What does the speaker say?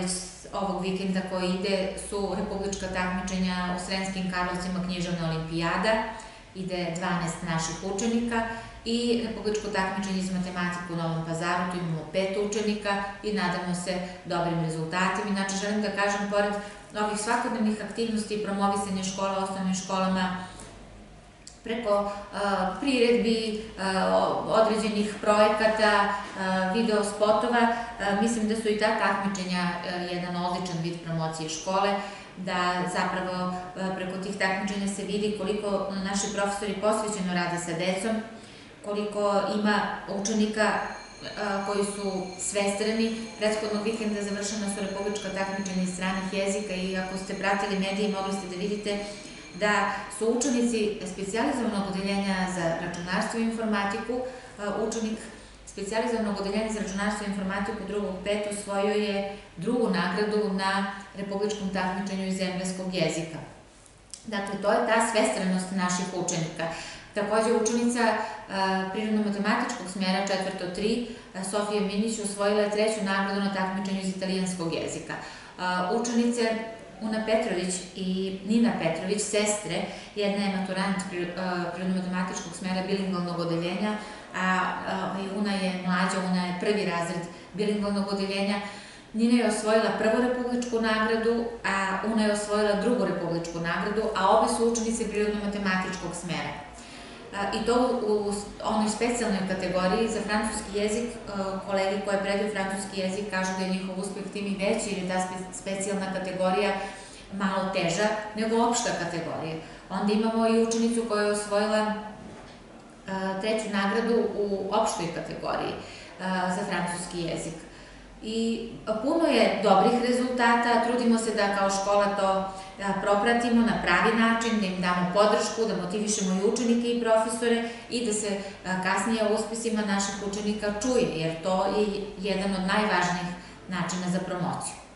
ovog vikenda koji ide su republička takmičenja u Sremskim Karlovcima, književna olimpijada, ide 12 naših učenika i republičko takmičenje iz matematike u Novom Pazaru, tu imamo 5 učenika i nadamo se dobrim rezultatima. Inače, želim da kažem, pored ovih svakodnevnih aktivnosti i promovisanja škola u osnovnim školama, preko priredbi, određenih projekata, video spotova, mislim da su i ta takmičenja jedan odličan vid promocije škole, da zapravo preko tih takmičenja se vidi koliko naši profesori posvećeno rade sa decom, koliko ima učenika koji su svestrani. Prethodnog vikenda završena su republička takmičenja iz stranih jezika i ako ste pratili medije mogli ste da vidite da su učenici specijalizovanog odeljenja za računarstvo i informatiku, učenik specijalizovanog odeljenja za računarstvo i informatiku 2.5. osvojio je drugu nagradu na republičkom takmičenju iz engleskog jezika. Dakle, to je ta svestranost naših učenika. Takođe, učenica prirodno-matematičkog smjera 4.3, Sofija Minić, osvojila je 3. nagradu na takmičenju iz italijanskog jezika. Učenice Una Petrović i Nina Petrović, sestre, jedna je maturant prirodno-matematičkog smjera bilingvalnog odeljenja, a Una je mlađa, Una je prvi razred bilingvalnog odeljenja. Nina je osvojila prvu republičku nagradu, a Una je osvojila drugu republičku nagradu, a obe su učenice prirodno-matematičkog smjera. I to u onoj specijalnoj kategoriji za francuski jezik. Kolege koje predaju francuski jezik kažu da je njihov uspeh tim i veći, jer je ta specijalna kategorija malo teža nego opšta kategorija. Onda imamo i učenicu koja je osvojila 3. nagradu u opštoj kategoriji za francuski jezik. I puno je dobrih rezultata, trudimo se da kao škola to propratimo na pravi način, da im damo podršku, da motivišemo i učenike i profesore i da se kasnije o uspesima naših učenika čuje, jer to je jedan od najvažnijih načina za promociju.